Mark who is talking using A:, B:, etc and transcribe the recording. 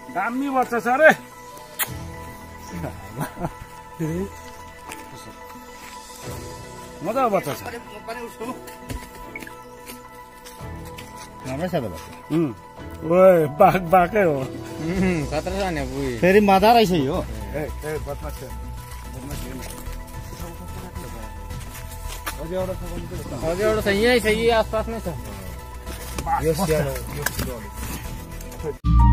A: दामी बच्चा छ रे मजाको बच्चा छ
B: राम्रै छ त बच्चा
A: ओए बाघै हो
B: खतरा छ नि बुई फेरि मादा रहेछ यो अझै एउटा छ यही छ यही आसपास नै छ यो